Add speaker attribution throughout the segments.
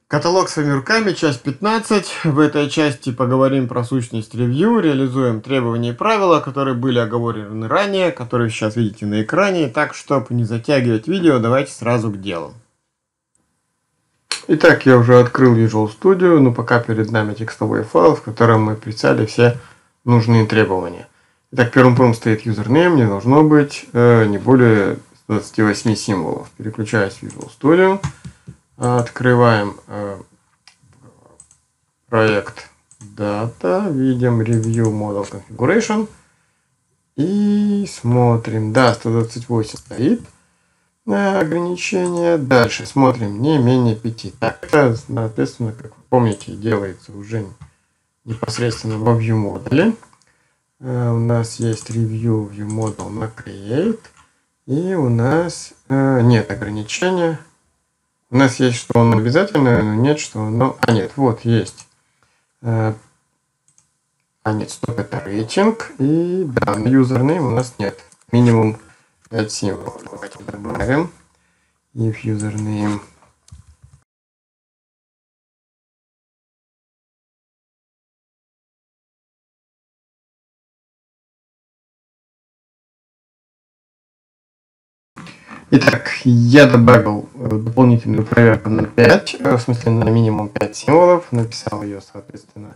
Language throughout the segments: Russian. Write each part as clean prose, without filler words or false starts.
Speaker 1: Каталог своими руками, часть 15. В этой части поговорим про сущность ревью, реализуем требования и правила, которые были оговорены ранее, которые сейчас видите на экране. Так, чтобы не затягивать видео, давайте сразу к делу. Итак, я уже открыл Visual Studio, но пока перед нами текстовый файл, в котором мы прицели все нужные требования. Итак, первым пунктом стоит username, не должно быть не более 28 символов. Переключаюсь в Visual Studio. Открываем проект Data, видим Review Model Configuration и смотрим. Да, 128 стоит ограничение. Дальше смотрим не менее 5. Так, это, соответственно, как вы помните, делается уже непосредственно во View модуле. У нас есть Review View Model на Create, и у нас нет ограничения. У нас есть, что он обязательно, но нет, что оно... нет, вот есть. Нет, стоп, это рейтинг. И да, на username у нас нет. Минимум 5 символов. Давайте добавим. И в username... Итак, я добавил дополнительную проверку на 5, в смысле на минимум 5 символов, написал ее, соответственно,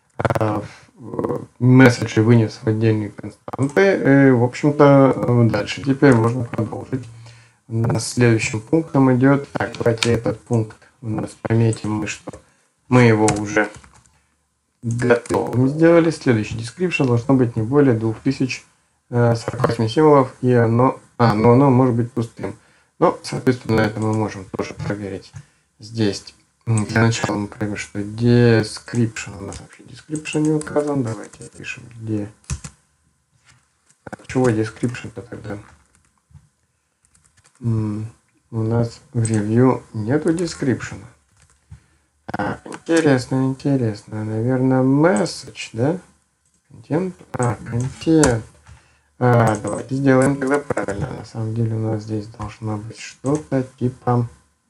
Speaker 1: в месседже вынес в отдельные константы. В общем-то, дальше теперь можно продолжить. У нас следующим пунктом идет, так, давайте этот пункт у нас пометим, что мы его уже готовым сделали. Следующий description должно быть не более 2048 символов, и оно... но оно может быть пустым. Но, соответственно, это мы можем тоже проверить здесь. Для начала мы проверим, что description. У нас вообще description не указан. Давайте опишем, где... Чего description-то тогда? У нас в review нету description. Интересно. Наверное, message, да? Контент. Контент. Давайте сделаем тогда правильно. На самом деле у нас здесь должно быть что-то типа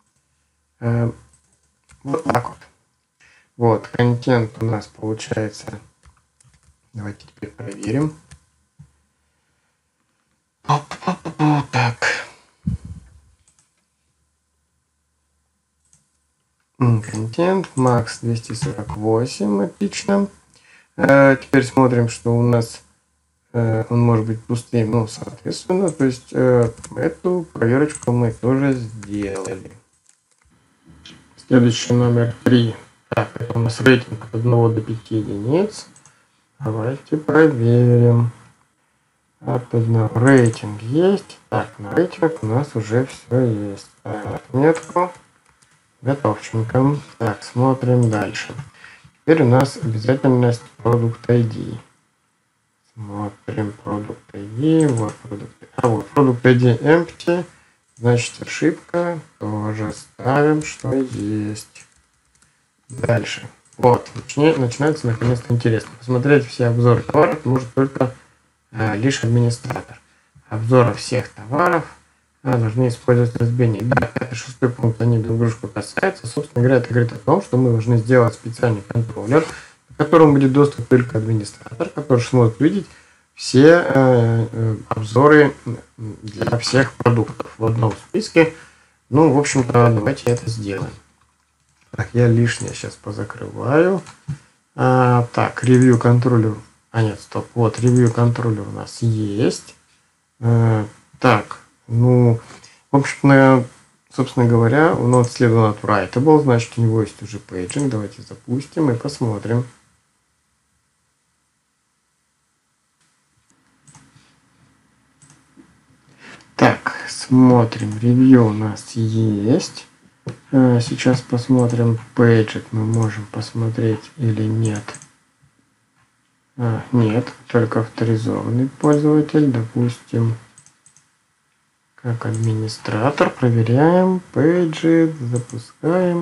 Speaker 1: вот так вот. Вот, контент у нас получается. Давайте теперь проверим. Так. Контент, max 248, отлично. Теперь смотрим, что у нас он может быть пустым, ну, соответственно, то есть эту проверочку мы тоже сделали. Следующий номер 3. Так, это у нас рейтинг от 1 до 5 единиц. Давайте проверим. От 1 рейтинг есть. Так, на рейтинг у нас уже все есть. Так, метку. Готовченько. Так, смотрим дальше. Теперь у нас обязательность Product ID. Смотрим Product ID. Вот Product ID empty. Значит, ошибка. Тоже ставим, что есть. Дальше. Вот. Начинается наконец-то интересно. Посмотреть все обзоры товаров может только лишь администратор. Обзоры всех товаров должны использовать разбиение. Да, 5-6 пункт, они друг дружку касаются. Собственно говоря, это говорит о том, что мы должны сделать специальный контроллер, к которому будет доступ только администратор, который сможет видеть все обзоры для всех продуктов в одном списке. Ну, в общем-то, давайте это сделаем. Так, я лишнее сейчас позакрываю. Так, ревью контроллер. Нет, стоп. Вот, ревью контроллер у нас есть. Так, ну, в общем-то, собственно говоря, у нас следовало от writable, значит, у него есть уже пейджинг. Давайте запустим и посмотрим. Так, смотрим. Ревью у нас есть. Сейчас посмотрим пейджик. Мы можем посмотреть или нет. Нет, только авторизованный пользователь. Допустим, как администратор. Проверяем. Пейджи. Запускаем.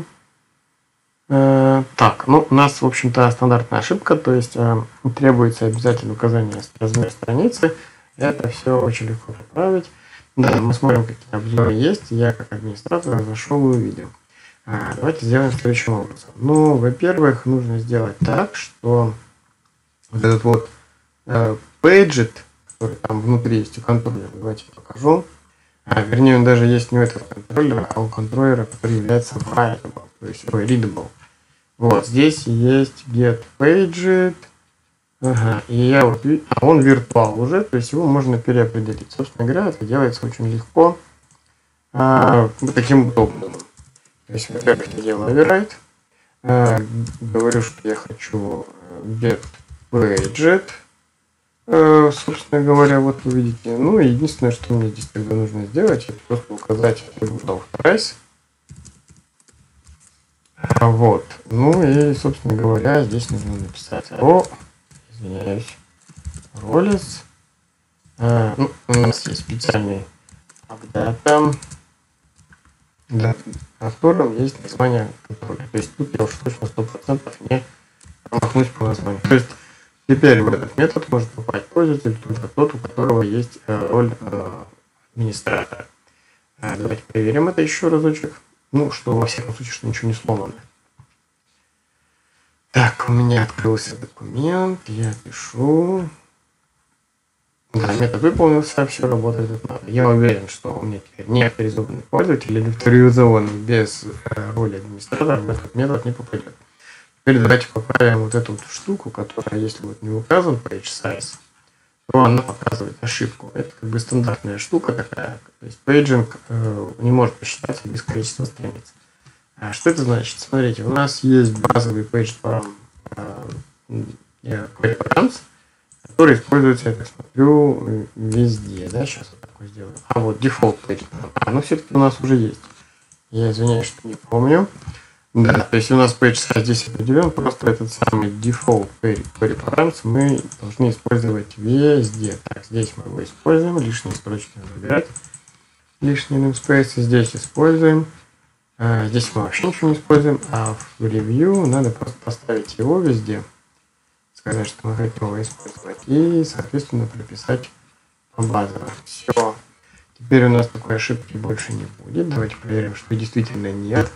Speaker 1: Так, ну, у нас, в общем-то, стандартная ошибка. То есть требуется обязательно указание размера страницы. Это все очень легко поправить. Да, мы смотрим, какие обзоры есть. Я как администратор зашел и увидел. Давайте сделаем следующим образом. Ну, во-первых, нужно сделать так, что вот этот вот paget, который там внутри есть у контроллера, давайте покажу. Вернее, он даже есть не у этого контроллера, а у контроллера, который является writable, то есть readable. Вот, здесь есть get paget, и я вот, он виртуал уже, то есть его можно переопределить. Собственно говоря, это делается очень легко, таким удобным. То есть, во-первых, я делаю override, говорю, что я хочу get paget, собственно говоря, вот вы видите. Ну, и единственное, что мне здесь тогда нужно сделать, это просто указать authorize. Вот. Ну и, собственно говоря, здесь нужно написать извиняюсь, roles. Ну, у нас есть специальный update, на котором есть название контроля. То есть тут я уж точно 100% не промахнусь по названию. То есть теперь в этот метод может попасть пользователь только тот, у которого есть роль администратора. Давайте проверим это еще разочек. Ну, что во всяком случае, что ничего не сломано. Так, у меня открылся документ, я пишу. Да, метод выполнился, все работает как надо. Я уверен, что у меня теперь не авторизованный пользователь или авторизованный без роли администратора в этот метод не попадет. Теперь давайте поправим вот эту вот штуку, которая, если вот не указан page size, то она показывает ошибку. Это как бы стандартная штука такая. То есть пейджинг не может посчитаться без количества страниц. Что это значит? Смотрите, у нас есть базовый page params, который используется, я так смотрю, везде. Да? Сейчас вот такой сделаю. А вот default page param. Ну, все-таки у нас уже есть. Я извиняюсь, что не помню. Да, то есть у нас page size здесь определен, просто этот самый default query params мы должны использовать везде. Так, здесь мы его используем, лишние строчки надо убирать, лишние namespace здесь используем, здесь мы вообще ничего не используем, а в review надо просто поставить его везде, сказать, что мы хотим его использовать и, соответственно, прописать базово. Все. Теперь у нас такой ошибки больше не будет. Давайте проверим, что действительно нет.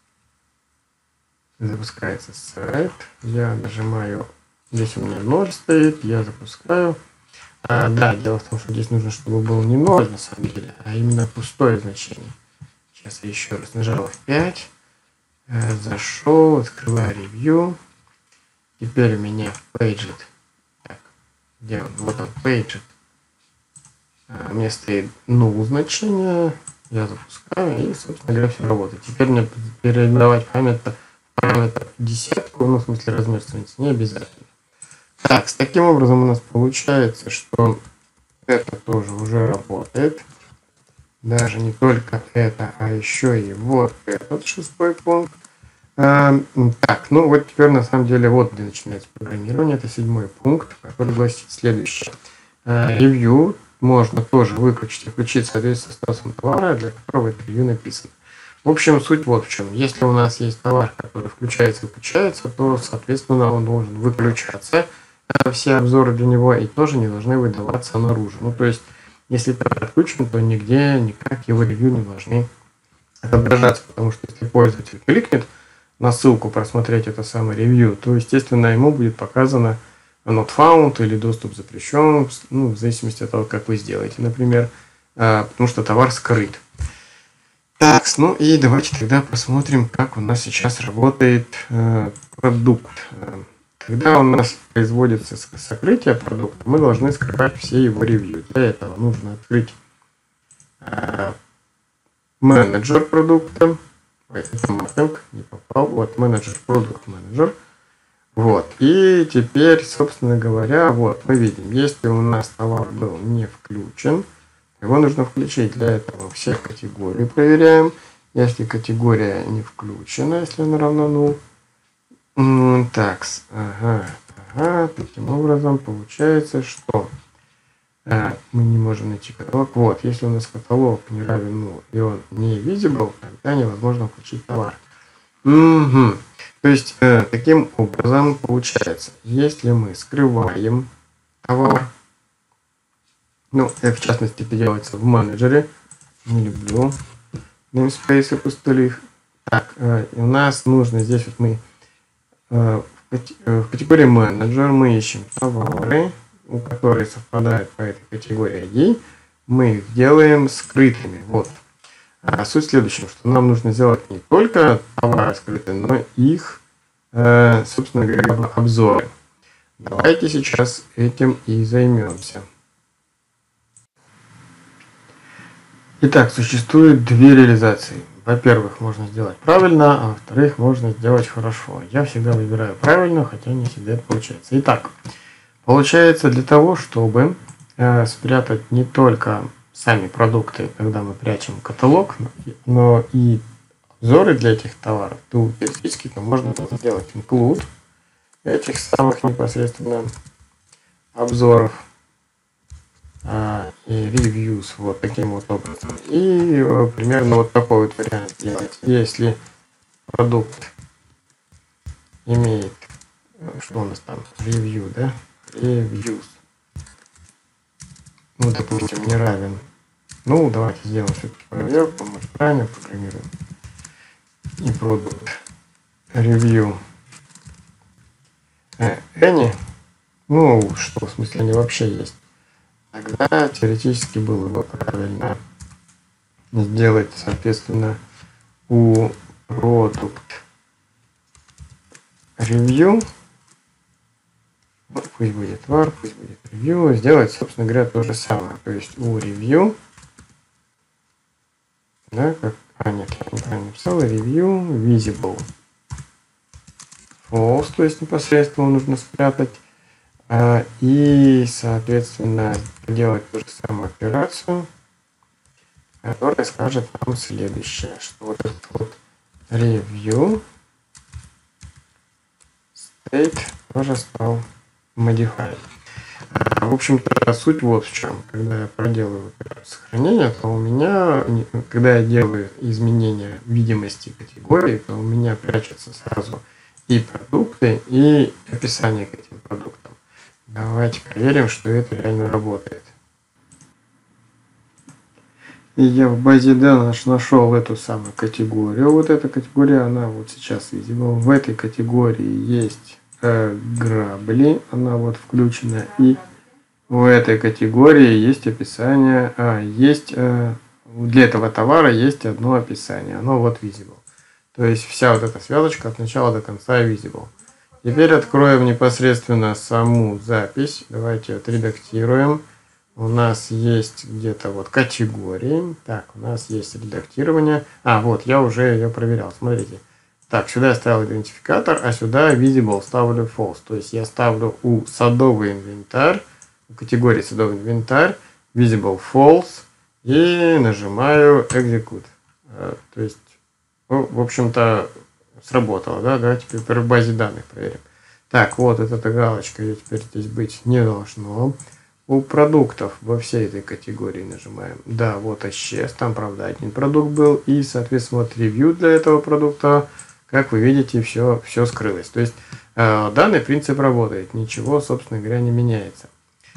Speaker 1: Запускается сайт, я нажимаю, здесь у меня 0 стоит, я запускаю. Да, дело в том, что здесь нужно, чтобы был не 0 на самом деле, а именно пустое значение. Сейчас я еще раз нажал F5, зашел, открываю ревью. Теперь у меня paget. Так, где он? Вот он, paget. У меня стоит null значение, я запускаю и, собственно говоря, все работает. Теперь мне передавать параметр десятку, ну, в смысле размер страницы, не обязательно. Так, с таким образом у нас получается, что это тоже уже работает. Даже не только это, а еще и вот этот 6-й пункт. Так, ну вот теперь на самом деле вот где начинается программирование. Это 7-й пункт, который гласит следующее. Ревью можно тоже выключить и включить в соответствии с статусом товара, для которого это ревью написано. В общем, суть вот в чем. Если у нас есть товар, который включается и выключается, то, соответственно, он должен выключаться, все обзоры для него, и тоже не должны выдаваться наружу. Ну, то есть, если товар отключен, то нигде, никак его ревью не должны отображаться, потому что если пользователь кликнет на ссылку просмотреть это самое ревью, то, естественно, ему будет показано not found или доступ запрещен, ну, в зависимости от того, как вы сделаете, например, потому что товар скрыт. Так, ну и давайте тогда посмотрим, как у нас сейчас работает продукт. Когда у нас производится сокрытие продукта, мы должны скрывать все его ревью. Для этого нужно открыть менеджер продукта. Это маппинг, не попал. Вот менеджер, продукт менеджер. Вот. И теперь, собственно говоря, вот мы видим, если у нас товар был не включен, его нужно включить. Для этого все категории проверяем. Если категория не включена, если она равна null. Так, таким образом получается, что мы не можем найти каталог. Вот, если у нас каталог не равен null и он не visible, тогда невозможно включить товар. То есть, таким образом получается, если мы скрываем товар, ну, в частности, это делается в менеджере. Не люблю namespace пустых. Так, и у нас нужно здесь вот мы в категории менеджер мы ищем товары, у которых совпадают по этой категории ID. Мы их делаем скрытыми. Вот. А суть в следующем, что нам нужно сделать не только товары скрытые, но их, собственно говоря, обзоры. Давайте сейчас этим и займемся. Итак, существует две реализации. Во-первых, можно сделать правильно, а во-вторых, можно сделать хорошо. Я всегда выбираю правильно, хотя не всегда это получается. Итак, получается для того, чтобы спрятать не только сами продукты, когда мы прячем каталог, но и обзоры для этих товаров, то теоретически можно сделать include этих самых непосредственно обзоров и reviews вот таким вот образом. И примерно вот такой вот вариант делать. Если продукт имеет, что у нас там, review, да, reviews, ну, допустим, не равен. Ну, давайте сделаем все-таки проверку, мы правильно программируем. И продукт review any, ну, что в смысле они вообще есть. Тогда теоретически было бы правильно сделать, соответственно, у product review, пусть будет var, пусть будет review, сделать, собственно говоря, то же самое. То есть у review, да, как, нет, я неправильно написал, review visible false, то есть непосредственно нужно спрятать. И, соответственно, делать ту же самую операцию, которая скажет нам следующее, что вот этот вот review state тоже стал modified. В общем-то, суть вот в чем. Когда я проделываю сохранение, то у меня, когда я делаю изменения видимости категории, то у меня прячутся сразу и продукты, и описание к этим продуктам. Давайте проверим, что это реально работает. И я в базе данных нашел эту самую категорию. Вот эта категория, она вот сейчас visible. В этой категории есть грабли, она вот включена. И в этой категории есть описание, есть для этого товара есть одно описание, оно вот visible. То есть вся вот эта связочка от начала до конца visible. Теперь откроем непосредственно саму запись. Давайте отредактируем. У нас есть где-то вот категории. Так, у нас есть редактирование. Вот, я уже ее проверял. Смотрите. Так, сюда я ставил идентификатор, а сюда visible ставлю false. То есть я ставлю у садовый инвентарь, у категории садовый инвентарь, visible false и нажимаю execute. То есть, ну, в общем-то, сработало, да? Давайте теперь в базе данных проверим. Так, вот эта галочка ее теперь здесь быть не должно. У продуктов во всей этой категории нажимаем. Да, вот исчез. Там, правда, один продукт был. И, соответственно, вот ревью для этого продукта, как вы видите, все скрылось. То есть, данный принцип работает. Ничего, собственно говоря, не меняется.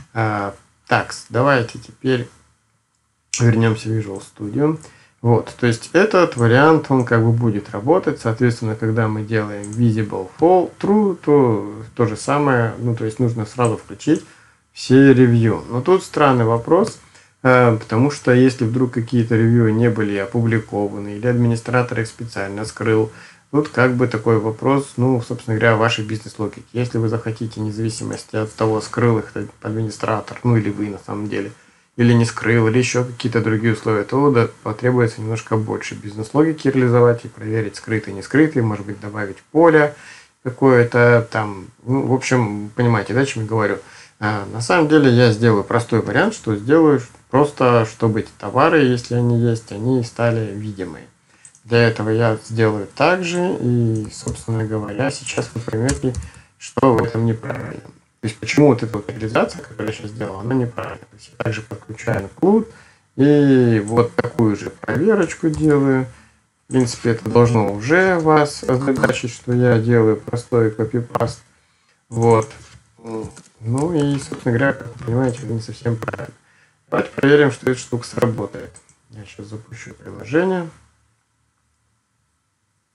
Speaker 1: Так, давайте теперь вернемся в Visual Studio. Вот, то есть этот вариант, он как бы будет работать, соответственно, когда мы делаем visible fall true, то же самое, ну, то есть нужно сразу включить все ревью. Но тут странный вопрос, потому что если вдруг какие-то ревью не были опубликованы, или администратор их специально скрыл, тут как бы такой вопрос, ну, собственно говоря, вашей бизнес-логики. Если вы захотите, независимости от того, скрыл их администратор, ну, или вы на самом деле, или не скрыл, или еще какие-то другие условия, то потребуется немножко больше бизнес-логики реализовать и проверить скрытый, не скрытый, может быть, добавить поле какое-то там. Ну, в общем, понимаете, да, о чем я говорю. На самом деле я сделаю простой вариант, что сделаю просто, чтобы эти товары, если они есть, они стали видимые. Для этого я сделаю так же, и, собственно говоря, сейчас вы поймете, что в этом неправильно. То есть почему вот эта вот реализация, которую я сейчас сделал, она неправильная. То есть я также подключаю include и вот такую же проверочку делаю. В принципе, это должно уже вас озадачить, что я делаю простой копипаст. Вот. Ну и, собственно говоря, как вы понимаете, это не совсем правильно. Давайте проверим, что эта штука сработает. Я сейчас запущу приложение.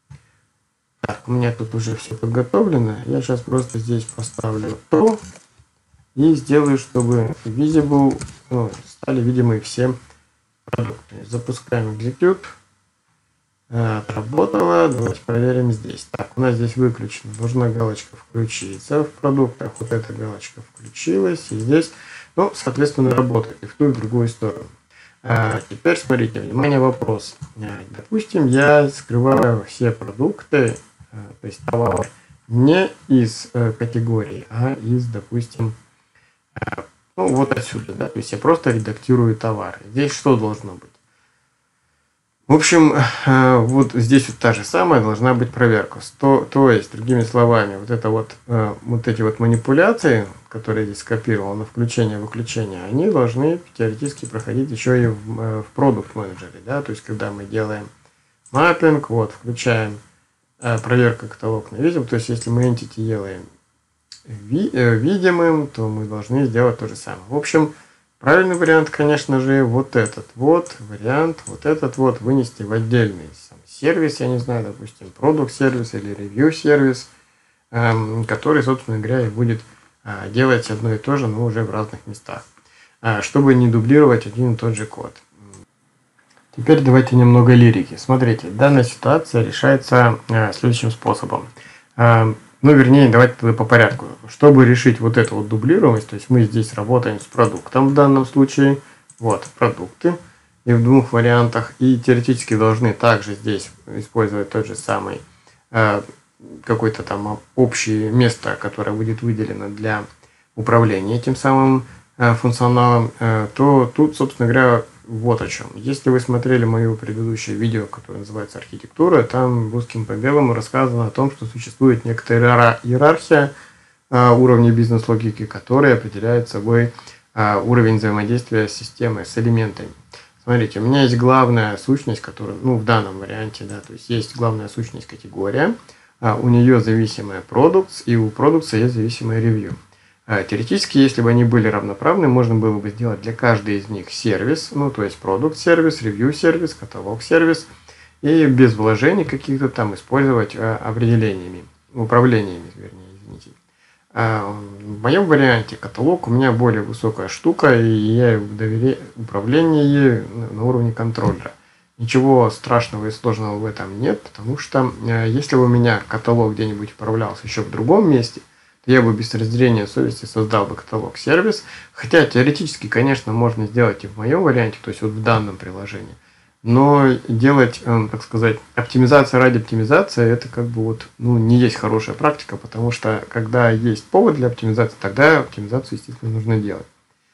Speaker 1: Так, у меня тут уже все подготовлено. Я сейчас просто здесь поставлю то и сделаю, чтобы visible, ну, стали видимы все продукты. Запускаем execute. Отработала. Давайте проверим здесь. Так, у нас здесь выключено. Должна галочка включиться в продуктах. Вот эта галочка включилась. И здесь, ну, соответственно, работает и в ту, и в другую сторону. Теперь смотрите, внимание, вопрос. Допустим, я скрываю все продукты, то есть товар, не из категории, а из, допустим, ну, вот отсюда, да, то есть я просто редактирую товар. Здесь что должно быть? В общем, вот здесь вот та же самая должна быть проверка. То есть, другими словами, вот это вот, вот эти вот манипуляции, которые здесь скопировал на включение-выключение, они должны теоретически проходить еще и в продукт менеджере, да, то есть, когда мы делаем маппинг, вот, включаем проверка каталог на видим, то есть, если мы entity делаем видимым, то мы должны сделать то же самое. В общем, правильный вариант, конечно же, вот этот вот вариант, вот этот вот вынести в отдельный сервис, я не знаю, допустим, продукт сервис или ревью сервис, который, собственно говоря, и будет делать одно и то же, но уже в разных местах, чтобы не дублировать один и тот же код. Теперь давайте немного лирики. Смотрите, данная ситуация решается следующим способом. Ну, вернее, давайте тогда по порядку. Чтобы решить вот эту вот дублируемость, то есть мы здесь работаем с продуктом в данном случае. Вот, продукты. И в двух вариантах. И теоретически должны также здесь использовать тот же самый какое-то там общее место, которое будет выделено для управления этим самым функционалом, то тут, собственно говоря, вот о чем. Если вы смотрели мое предыдущее видео, которое называется «Архитектура», там русским по белому рассказано о том, что существует некоторая иерархия уровней бизнес-логики, которая определяет собой уровень взаимодействия с системой, с элементами. Смотрите, у меня есть главная сущность, которая, ну, в данном варианте, да, то есть есть главная сущность категория, у нее зависимая продукт, и у продукта есть зависимое ревью. Теоретически, если бы они были равноправны, можно было бы сделать для каждой из них сервис, ну, то есть продукт-сервис, ревью-сервис, каталог-сервис, и без вложений каких-то там использовать определениями, управлениями, вернее, извините. В моем варианте каталог у меня более высокая штука, и я доверяю управление на уровне контроллера. Ничего страшного и сложного в этом нет, потому что если бы у меня каталог где-нибудь управлялся еще в другом месте, я бы без разделения совести создал бы каталог-сервис. Хотя теоретически, конечно, можно сделать и в моем варианте, то есть вот в данном приложении. Но делать, так сказать, оптимизация ради оптимизации, это как бы вот, ну, не есть хорошая практика, потому что когда есть повод для оптимизации, тогда оптимизацию, естественно, нужно делать.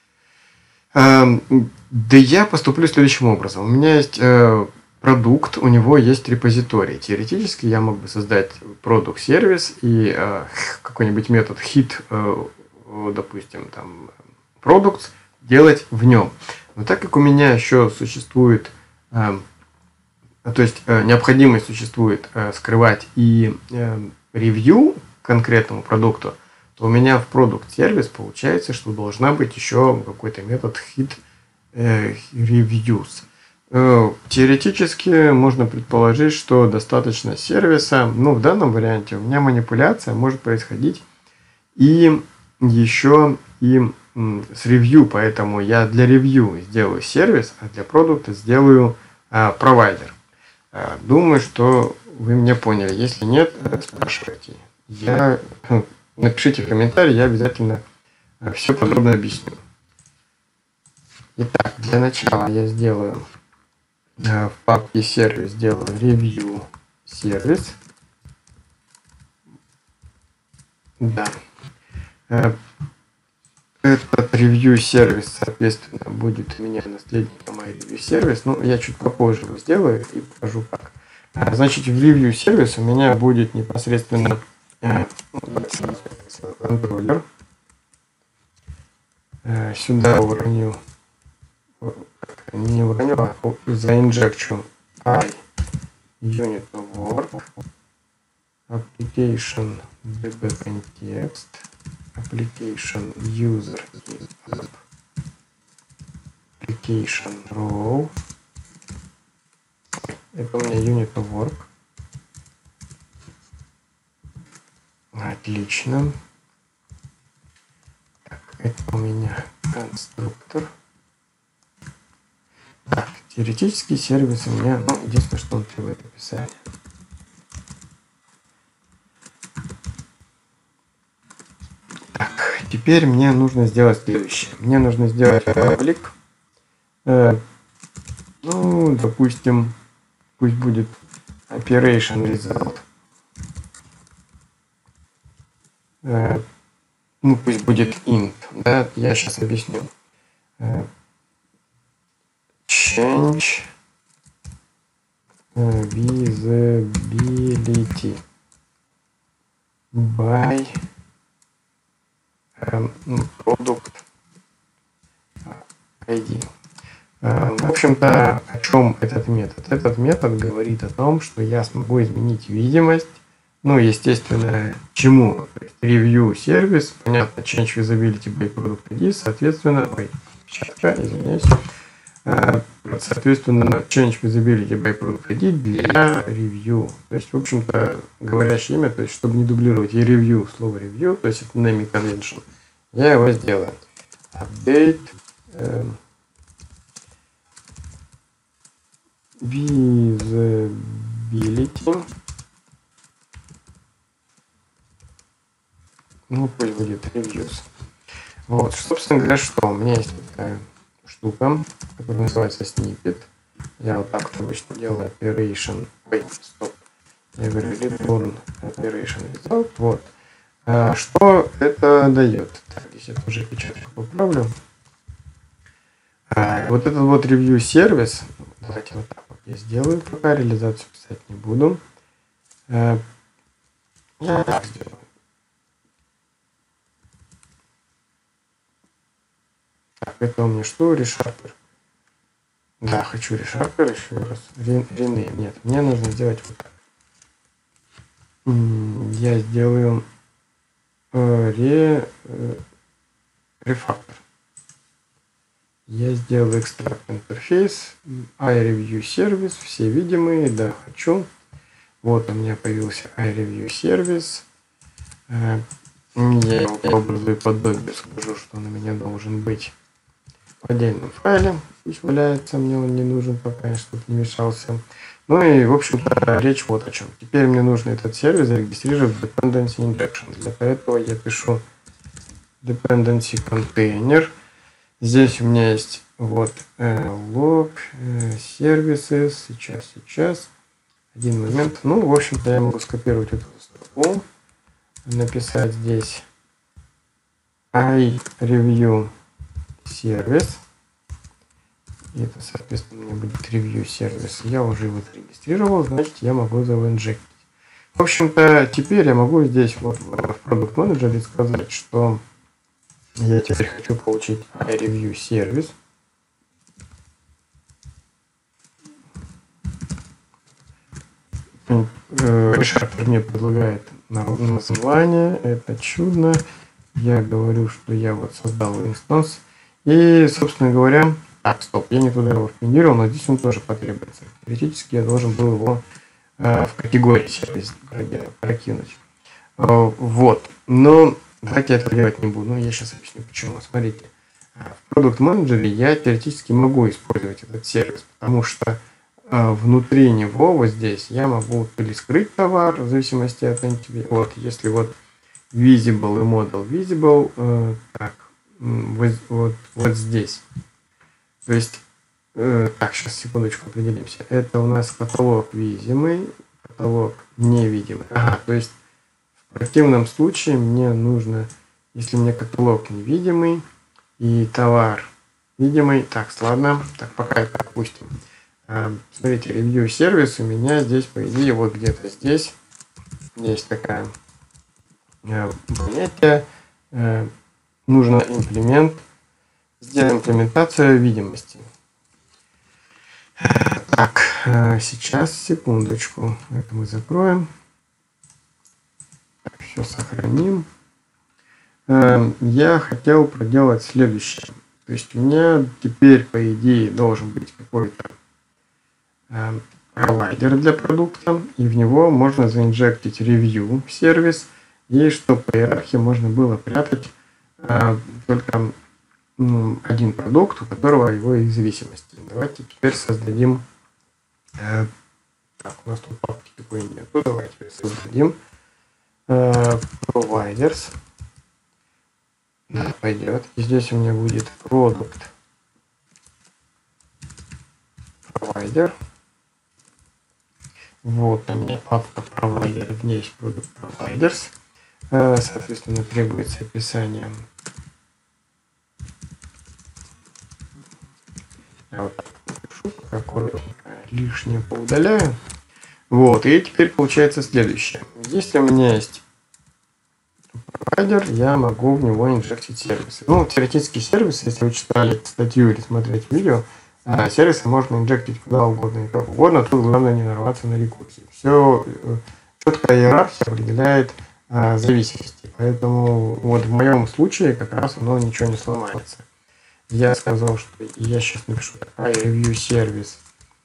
Speaker 1: Да я поступлю следующим образом. У меня есть продукт, у него есть репозиторий. Теоретически я мог бы создать продукт-сервис и какой-нибудь метод hit, допустим, там, продукт, делать в нем. Но так как у меня еще существует, то есть необходимость существует скрывать и ревью конкретному продукту, то у меня в продукт-сервис получается, что должна быть еще какой-то метод hit reviews. Теоретически можно предположить, что достаточно сервиса, но в данном варианте у меня манипуляция может происходить и еще и с ревью, поэтому я для ревью сделаю сервис, а для продукта сделаю провайдер. Думаю, что вы меня поняли. Если нет, спрашивайте. Напишите в комментарии, я обязательно все подробно объясню. Итак, для начала я сделаю в папке сервис, сделаю review сервис. Да. Этот review сервис, соответственно, будет у меня наследником review сервис. Ну, я чуть попозже его сделаю и покажу как. Значит, в review сервис у меня будет непосредственно контроллер. Сюда уроню, не уроню, а заинжекчу I unit of work, application db context, application user is up, application row. Это у меня unit of work. Отлично. Так, это у меня конструктор. Так, теоретический сервис у меня, ну, единственное, что он требует описания. Так, теперь мне нужно сделать следующее. Мне нужно сделать паблик. Ну, допустим, пусть будет operation result. Ну, пусть будет int, да, я сейчас объясню. Change visibility by product ID. В общем-то, о чем этот метод? Этот метод говорит о том, что я смогу изменить видимость. Ну, естественно, чему? Review сервис, понятно, change visibility by product ID, соответственно, извиняюсь, соответственно, change visibility by product ID для review. То есть, в общем-то, говорящее имя, то есть, чтобы не дублировать и review, слово review, то есть, это naming convention, я его сделаю. Update visibility. Ну, пусть будет reviews. Вот, собственно говоря, что у меня есть такая штука, которая называется snippet. Я вот так вот обычно делаю operation. Ой, стоп. Я говорю return operation result. Вот. Что это дает? Так, здесь я тоже печатку поправлю. Вот этот вот review сервис. Давайте вот так вот я сделаю, пока реализацию писать не буду. Я так сделаю. Так, это у меня что? Решарпер. Да, хочу решарпер еще раз. Rename. Нет, мне нужно сделать вот так. Я сделаю рефактор. Я сделаю экстракт интерфейс, iReview сервис, все видимые, да, хочу. Вот у меня появился iReview сервис. Я его образую подобие, скажу, что он у меня должен быть в отдельном файле. Пусть валяется, мне он не нужен пока, чтобы не мешался. Ну и, в общем-то, речь вот о чем. Теперь мне нужно этот сервис зарегистрировать в Dependency Injection. Для этого я пишу Dependency Container. Здесь у меня есть вот log services. Сейчас. Один момент. Ну, в общем-то, я могу скопировать эту строку. Написать здесь iReview сервис. И это, соответственно, у меня будет review сервис. Я уже его зарегистрировал, значит, я могу заинжектить. В общем-то, теперь я могу здесь вот в Product Manager сказать, что я теперь хочу получить iReview сервис. ReSharper мне предлагает название. Это чудно. Я говорю, что я вот создал инстанс. И, собственно говоря, так, стоп, я не туда его впендировал, но здесь он тоже потребуется. Теоретически я должен был его в категории сервис прокинуть. Вот. Но давайте я это делать не буду. Я сейчас объясню почему. Смотрите. В Product Manager я теоретически могу использовать этот сервис, потому что внутри него вот здесь я могу или скрыть товар в зависимости от NTV. Вот, если вот visible и model visible, так, вот здесь. То есть, так, сейчас секундочку определимся. Это у нас каталог видимый, каталог невидимый. Ага, то есть в противном случае мне нужно, если у меня каталог невидимый и товар видимый. Так, ладно, так, пока это опустим. Смотрите, review сервис у меня здесь, по идее, вот где-то здесь есть такая понятие. Нужно имплемент. Сделаем имплементацию видимости. Так, сейчас, секундочку. Это мы закроем. Так, все сохраним. Я хотел проделать следующее. То есть у меня теперь, по идее, должен быть какой-то провайдер для продукта, и в него можно заинжектить review сервис. и чтобы по иерархии можно было прятать только один продукт, у которого его есть зависимости. Давайте теперь создадим... так, у нас тут папки такой нету. Давайте создадим providers. Да, пойдет. И здесь у меня будет product provider. Вот у меня папка provider, в ней есть product providers. Соответственно, требуется описание. Я вот так напишу, аккуратненько лишнее поудаляю. Вот, и теперь получается следующее. Если у меня есть провайдер, я могу в него инжектить сервисы. Ну, теоретически сервисы, если вы читали статью или смотрите видео, сервисы можно инжектить куда угодно и как угодно, тут главное не нарваться на рекурсии. Все, четкая иерархия определяет зависимости. Поэтому вот в моем случае как раз оно ничего не сломается. Я сказал, что я сейчас напишу review сервис.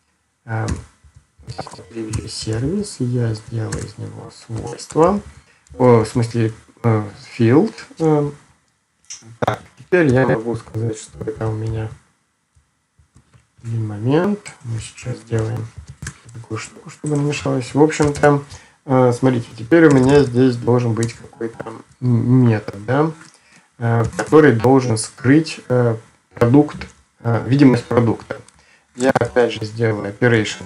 Speaker 1: Review сервис, я сделаю из него свойства. В смысле field. Так, теперь я могу сказать, что это у меня один момент. Мы сейчас сделаем такую штуку, чтобы не мешалось. В общем-то, смотрите, теперь у меня здесь должен быть какой-то метод, да, который должен скрыть продукт, видимость продукта. Я опять же сделаю operation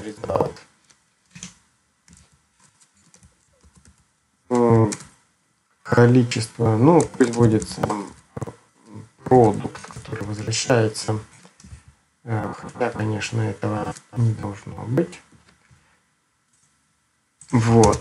Speaker 1: result. Количество, ну, пусть будет сам продукт, который возвращается. Хотя, конечно, этого не должно быть. Вот.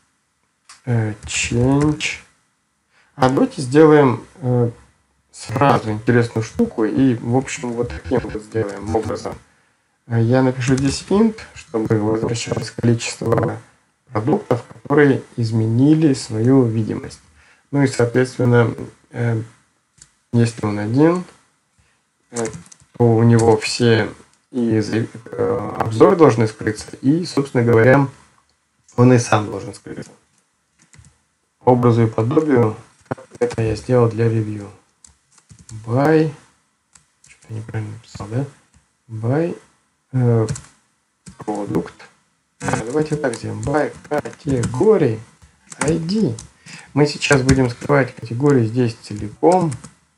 Speaker 1: Change. Давайте сделаем сразу интересную штуку и, в общем, вот таким вот сделаем образом. Я напишу здесь int, чтобы возвращалось количество продуктов, которые изменили свою видимость. Ну и, соответственно, если он один, то у него все и обзоры должны скрыться, и, собственно говоря, он и сам должен скрыться. По образу и подобию это я сделал для ревью. By, что-то неправильно написал, да? By product. Давайте так сделаем. By категории ID. Мы сейчас будем скрывать категории здесь целиком.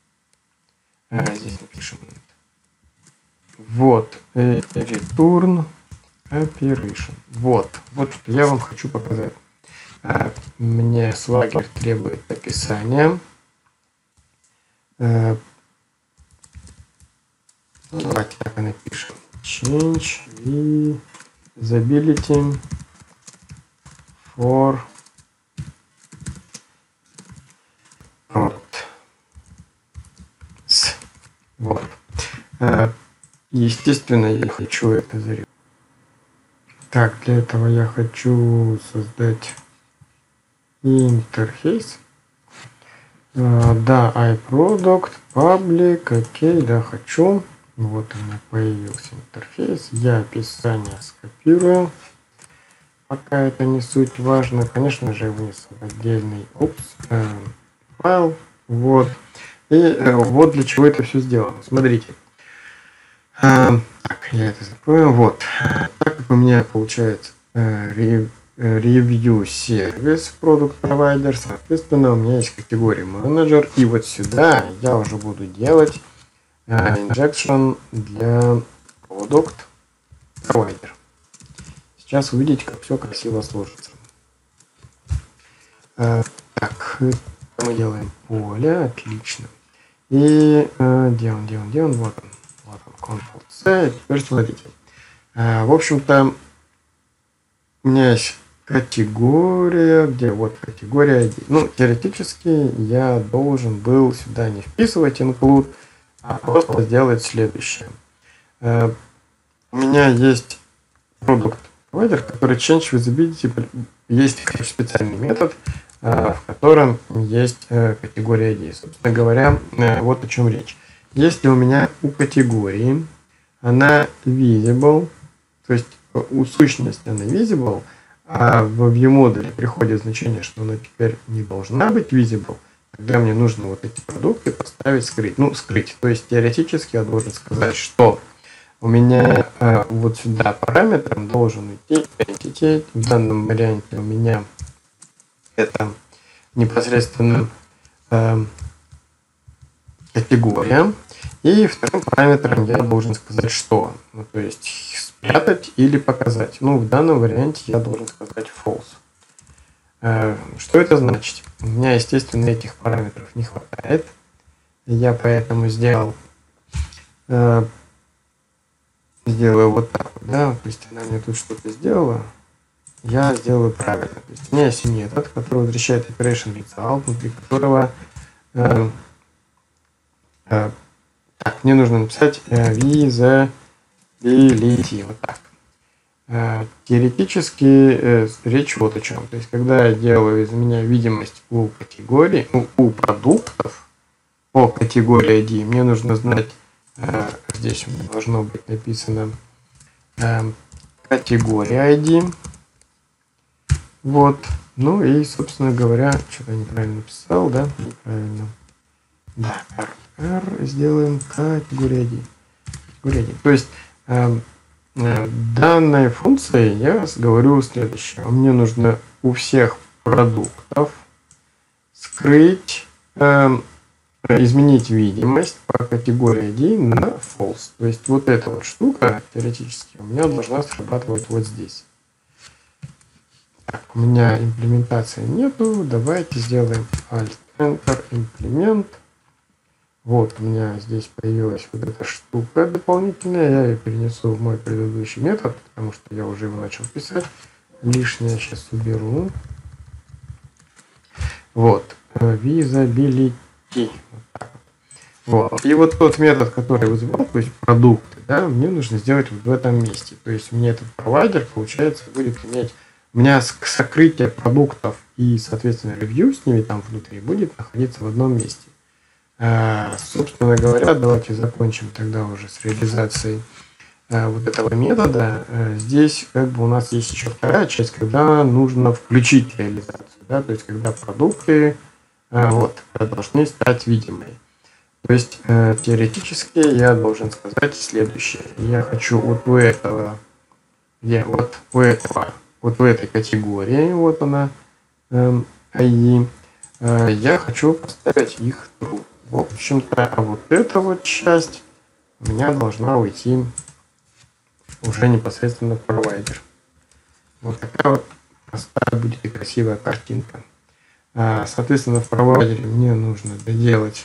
Speaker 1: Здесь напишем. Вот. Return operation. Вот что я вам хочу показать. Мне Swagger требует описания. Давайте так и напишем. Change visibility for вот. Естественно, я хочу это зарезать. Так, для этого я хочу создать интерфейс. Да, iProduct, public, окей, да, хочу. Вот у меня появился интерфейс. Я описание скопирую. Пока это не суть важно. Конечно же, вынесу отдельный файл. Вот. И вот для чего это все сделано. Смотрите. Так, я это закрою. Вот. Так как у меня получается review сервис product provider, соответственно, у меня есть категория менеджер. И вот сюда я уже буду делать injection для product provider. Сейчас увидите, как все красиво сложится. Так, мы делаем поле, отлично. И где он? Вот он, Ctrl-C. Теперь смотрите. В общем-то, у меня есть категория, где вот категория ID. Ну, теоретически я должен был сюда не вписывать include, а просто сделать следующее. У меня есть product provider, который change visibility, есть специальный метод, в котором есть категория ID. Собственно говоря, вот о чем речь. Если у меня у категории она visible, то есть у сущности она visible, а в viewModel приходит значение, что она теперь не должна быть visible, тогда мне нужно вот эти продукты поставить скрыть. Ну, скрыть. То есть теоретически я должен сказать, что у меня вот сюда параметром должен идти entity. В данном варианте у меня это непосредственно категория. И вторым параметром я должен сказать, что. Ну, то есть спрятать или показать. Ну, в данном варианте я должен сказать false. Что это значит? У меня, естественно, этих параметров не хватает. Я поэтому сделаю вот так вот, да, то есть она мне тут что-то сделала, я сделаю правильно. То есть у меня есть метод, который возвращает operation result, внутри которого так, мне нужно написать visibility, вот так. Теоретически речь вот о чем. То есть, когда я делаю из меня видимость у категорий, у продуктов по категории ID, мне нужно знать, здесь у меня должно быть написано категория ID. Вот. Ну и, собственно говоря, что-то я неправильно написал, да? Неправильно. Да, R сделаем категория ID. Категория ID. То есть, данной функцией я говорю следующее. Мне нужно у всех продуктов скрыть, изменить видимость по категории ID на false. То есть вот эта вот штука теоретически у меня должна срабатывать вот здесь. Так, у меня имплементации нету. Давайте сделаем Alt-Enter имплемент. Вот у меня здесь появилась вот эта штука дополнительная. Я ее перенесу в мой предыдущий метод, потому что я уже его начал писать. Лишнее сейчас уберу. Вот. Visibility. Вот так вот. Вот. И вот тот метод, который вызывал, то есть продукты, да, мне нужно сделать вот в этом месте. То есть мне этот провайдер, получается, будет иметь... У меня сокрытие продуктов и, соответственно, ревью с ними там внутри будет находиться в одном месте. Собственно говоря, давайте закончим тогда уже с реализацией вот этого метода. Здесь как бы у нас есть еще вторая часть, когда нужно включить реализацию, да, то есть когда продукты должны стать видимыми. То есть теоретически я должен сказать следующее. Я хочу вот у этого, вот в этой категории, вот она, ID, я хочу поставить их true. В общем-то, а вот эта вот часть у меня должна уйти уже непосредственно в провайдер. Вот такая вот простая будет и красивая картинка. Соответственно, в провайдере мне нужно доделать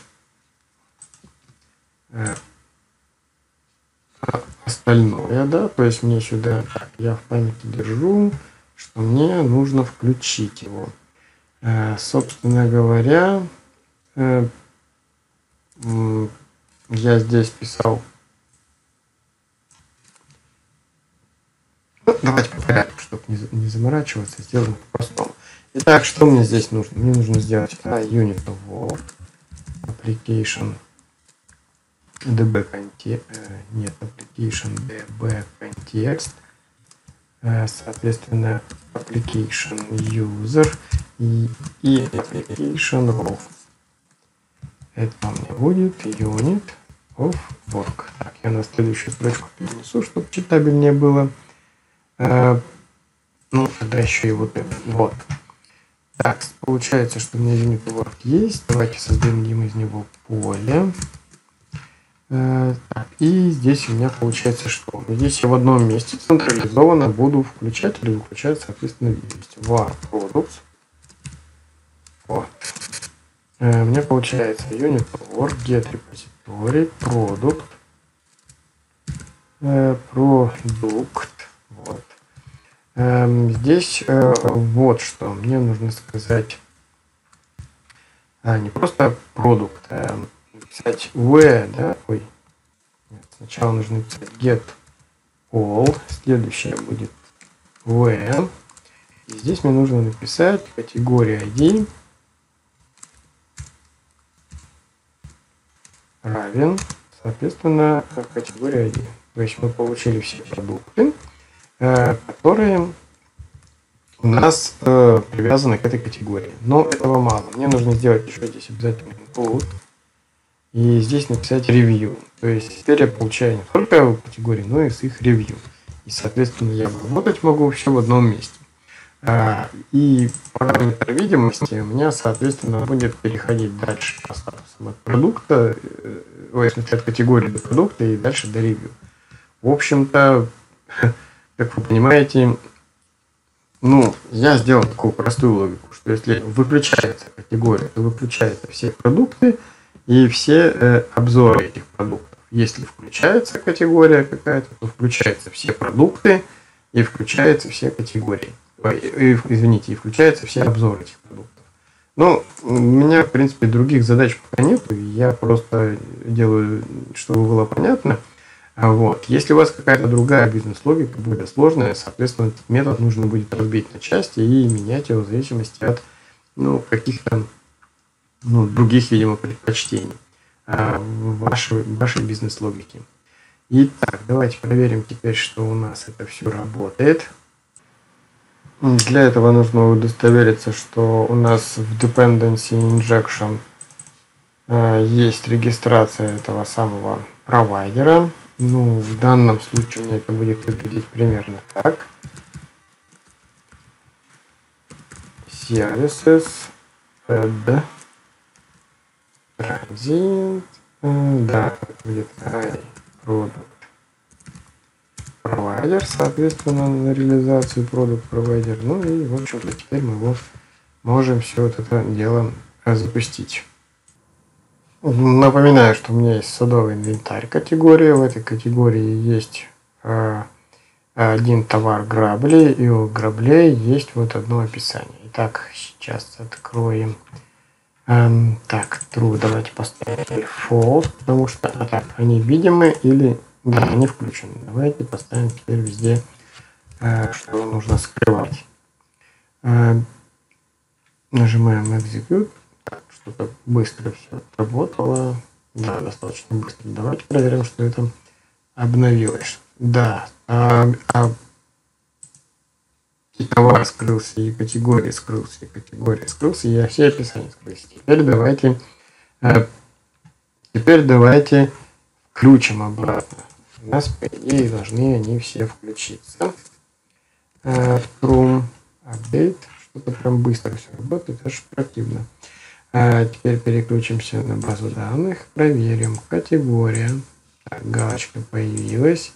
Speaker 1: остальное, да, то есть мне сюда, я в памяти держу, что мне нужно включить его. Собственно говоря, я здесь писал. Ну, давайте по порядку, чтобы не заморачиваться, сделаем по-простому. Итак, что мне здесь нужно? Мне нужно сделать unit of work, application db context, нет, application db context, соответственно, application user и application role. Это у меня будет unit of work. Так, я на следующую строчку перенесу, чтобы читабельнее было. Ну, тогда еще и вот это. Вот. Так, получается, что у меня unit of work есть. Давайте создадим из него поле. Так, и здесь у меня получается что? Здесь я в одном месте централизованно буду включать или выключать, соответственно, видимость. var products. Вот. У меня получается unit work get repository product product. Вот. Здесь вот что мне нужно сказать. Не просто продукт, а написать v, да? Ой. Нет, сначала нужно написать get all, следующее будет v. И здесь мне нужно написать категория ID равен, соответственно, категория ID. То есть мы получили все продукты, которые у нас привязаны к этой категории. Но этого мало. Мне нужно сделать еще здесь обязательно input. И здесь написать review. То есть теперь я получаю не только категории, но и с их review. И, соответственно, я работать могу все в одном месте. И параметр видимости у меня, соответственно, будет переходить дальше по статусам от продукта, в смысле, от категории до продукта и дальше до ревью. В общем-то, как вы понимаете, я сделал такую простую логику, что если выключается категория, то выключаются все продукты и все обзоры этих продуктов. Если включается категория какая-то, то включаются все продукты и включаются все категории. И включаются все обзоры этих продуктов. У меня, в принципе, других задач пока нет, я просто делаю, чтобы было понятно. Если у вас какая-то другая бизнес-логика, более сложная, соответственно, этот метод нужно будет разбить на части и менять его в зависимости от каких-то других, видимо, предпочтений вашей бизнес-логики. Итак, давайте проверим теперь, что у нас это все работает. Для этого нужно удостовериться, что у нас в Dependency Injection есть регистрация этого самого провайдера. В данном случае у меня это будет выглядеть примерно так. Services, add, transit, да, это будет product provider, соответственно, на реализацию product provider. И, в общем-то, теперь мы можем все это дело запустить. Напоминаю, что у меня есть садовый инвентарь категория. В этой категории есть один товар грабли, и у граблей есть одно описание. Итак, сейчас откроем. Так, true, давайте поставим false, потому что они видимы или да, они включены. Давайте поставим теперь везде, что нужно скрывать. Нажимаем execute. Что-то быстро все работало. Да, достаточно быстро. Давайте проверим, что это обновилось. Да. И товар скрылся, и категория скрылся, и категория скрылся, и все описания скрылись. Теперь давайте включим обратно. У нас, по идее, должны они все включиться. From update. Что-то прям быстро все работает, аж противно. Теперь переключимся на базу данных, проверим. Категория. Так, галочка появилась.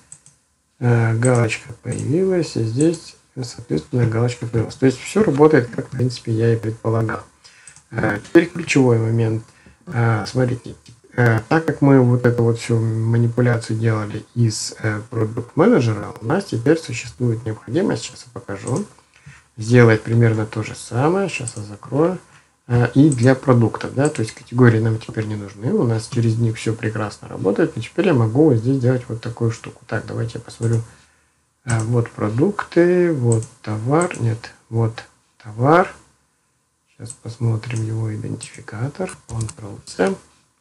Speaker 1: И здесь, соответственно, галочка появилась. То есть все работает, как, в принципе, я и предполагал. Теперь ключевой момент. Смотрите, так как мы эту всю манипуляцию делали из Product Manager, у нас теперь существует необходимость, сейчас я покажу, сделать примерно то же самое. Сейчас я закрою. И для продуктов, да, то есть категории нам теперь не нужны, у нас через них все прекрасно работает, и теперь я могу здесь сделать такую штуку. Так, давайте я посмотрю. Вот продукты, вот товар, нет, вот товар. Сейчас посмотрим его идентификатор, Ctrl-C.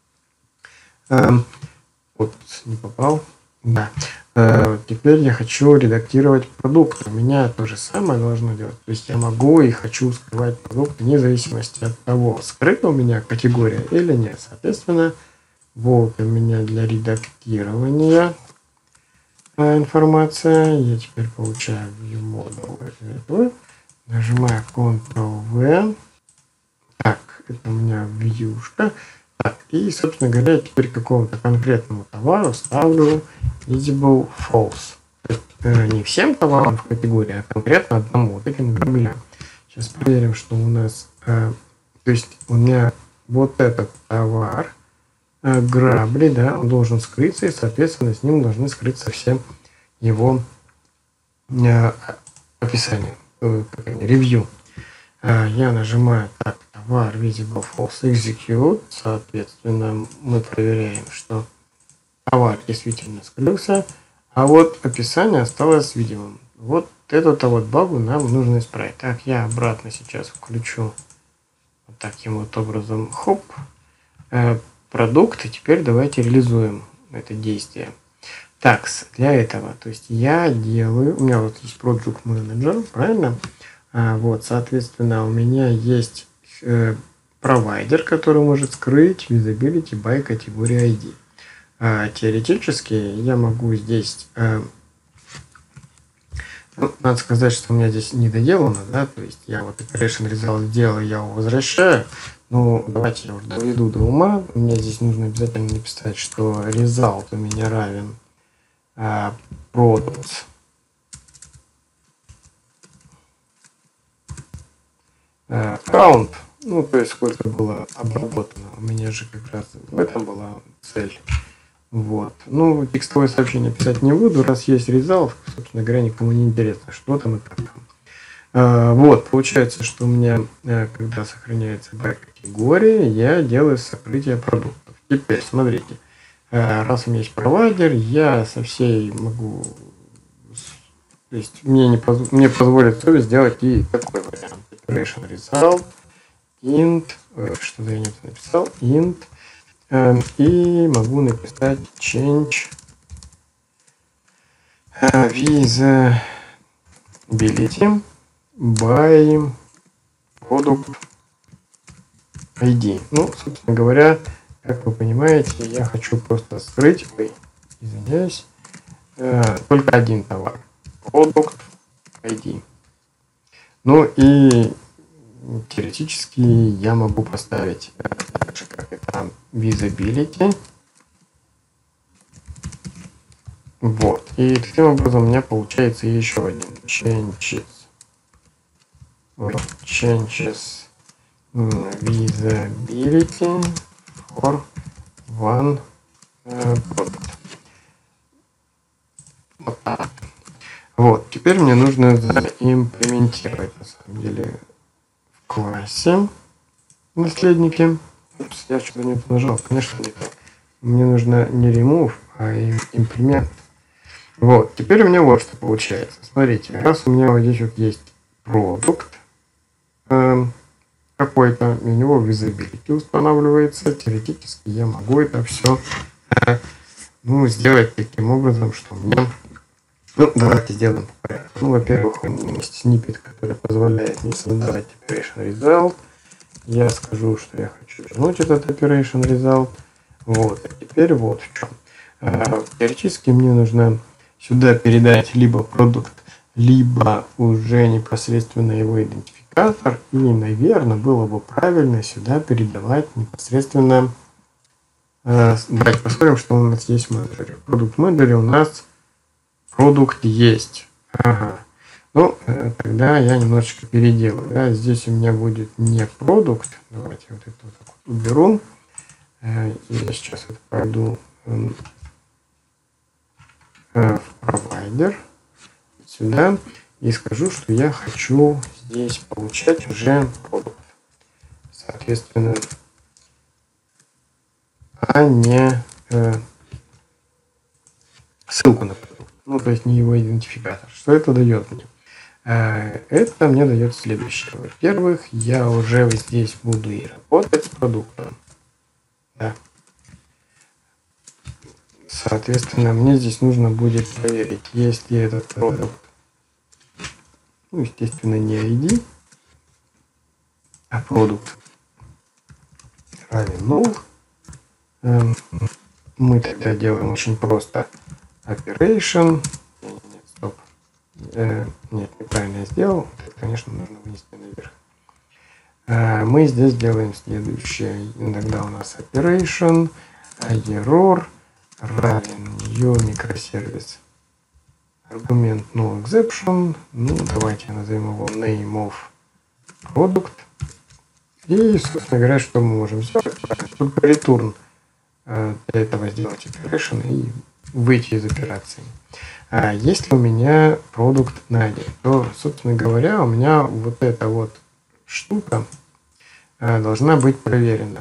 Speaker 1: Не попал. Да. Теперь я хочу редактировать продукт. У меня то же самое должно делать. То есть я могу и хочу скрывать продукт вне зависимости от того, скрыта у меня категория или нет. Соответственно, у меня для редактирования информация. Я теперь получаю view model. Нажимаю Ctrl-V. Так, это у меня вьюшка. Так, и, собственно говоря, я теперь какому-то конкретному товару ставлю visible false. То есть, не всем товарам в категории, а конкретно одному этим граблям. Сейчас проверим, что у нас... то есть у меня этот товар грабли, да, он должен скрыться, и, соответственно, с ним должны скрыться все его описания, ревью. Я нажимаю так, товар visible false execute, соответственно, мы проверяем, что товар действительно скрылся, а описание осталось видимым. Эту багу нам нужно исправить. Так, я обратно сейчас включу таким образом, хоп, продукт, и теперь давайте реализуем это действие. Так, для этого, то есть я делаю, у меня есть Project Manager, правильно? Вот, соответственно, у меня есть провайдер, который может скрыть visibility by категории ID. Теоретически я могу здесь, надо сказать, что у меня здесь не доделано, да, то есть я вот operation result сделал, я его возвращаю. Ну, давайте я уже доведу до ума. Мне здесь нужно обязательно написать, что result у меня равен products count, ну, то есть сколько было обработано. У меня же как раз в этом была цель. Вот. Ну, текстовое сообщение писать не буду, раз есть result, собственно говоря, никому не интересно, что там и как там. Вот, получается, что у меня, когда сохраняется by-категория, я делаю сокрытие продуктов. Теперь, смотрите, раз у меня есть провайдер, я со всей могу, то есть мне позволит совесть сделать и такой вариант. Operation result, int, что-то я не написал, int, и могу написать change visibility by product ID. Ну, собственно говоря, как вы понимаете, я хочу просто скрыть, извиняюсь, только один товар. Product ID. Ну и теоретически я могу поставить так же, как и там, visibility. Вот. И таким образом у меня получается еще один changes. Changes visibility for one product. Вот так. Вот. Теперь мне нужно заимплементировать, на самом деле, в классе наследники. Упс, я что-то не нажал, конечно, не так. Мне нужно не remove, а имплемент. Вот, теперь у меня вот что получается. Смотрите, раз у меня вот здесь вот есть продукт какой-то, у него visibility устанавливается, теоретически я могу это все сделать таким образом, что у меня... Ну, давайте сделаем по порядку. Ну, во-первых, у меня есть сниппет, который позволяет мне создавать operation result. Я скажу, что я хочу вернуть этот operation result. Вот, а теперь вот в чем. Теоретически мне нужно сюда передать либо продукт, либо уже непосредственно его идентификатор. И, наверное, было бы правильно сюда передавать непосредственно... Давайте посмотрим, что у нас есть в менеджере. В продукт менеджере у нас продукт есть. Ага. Ну, тогда я немножечко переделаю. Да? Здесь у меня будет не продукт. Давайте вот это вот так вот уберу. Я сейчас это пройду в провайдер сюда и скажу, что я хочу здесь получать уже продукт. Соответственно, а не ссылку на продукт. Ну, то есть не его идентификатор. Что это дает мне? Это мне дает следующее. Во-первых, я уже здесь буду и работать с продуктом. Да. Соответственно, мне здесь нужно будет проверить, есть ли этот продукт. Ну, естественно, не ID, а продукт равен null. Мы тогда делаем очень просто operation. Нет, стоп. Нет, неправильно я сделал. Это, конечно, нужно вынести наверх. Мы здесь делаем следующее. Иногда у нас operation error равен new микросервис. Аргумент no exception. Ну, давайте назовем его name of product. И, собственно говоря, что мы можем сделать? Только return для этого сделать operation и выйти из операции. Если у меня продукт найден, то, собственно говоря, у меня вот эта вот штука должна быть проверена.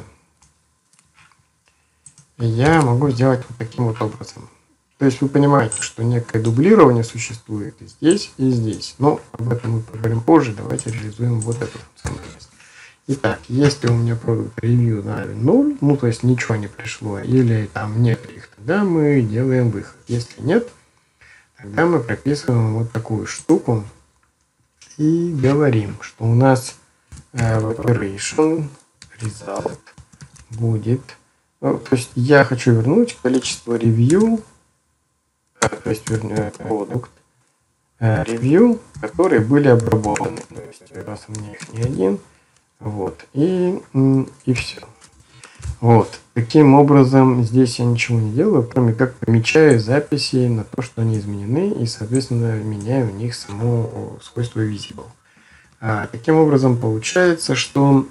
Speaker 1: Я могу сделать вот таким вот образом. То есть вы понимаете, что некое дублирование существует и здесь, и здесь. Но об этом мы поговорим позже. Давайте реализуем вот эту функциональность. Итак, если у меня продукт review равен 0, ну то есть ничего не пришло, или там нет их, тогда мы делаем выход. Если нет, тогда мы прописываем вот такую штуку. и говорим, что у нас в operation result будет, то есть я хочу вернуть количество ревью, то есть продукт ревью, которые были обработаны. То есть раз у меня их не один, вот, и все. Вот. Таким образом, здесь я ничего не делаю, кроме как помечаю записи на то, что они изменены, и, соответственно, меняю у них само свойство visible. Таким образом, получается, что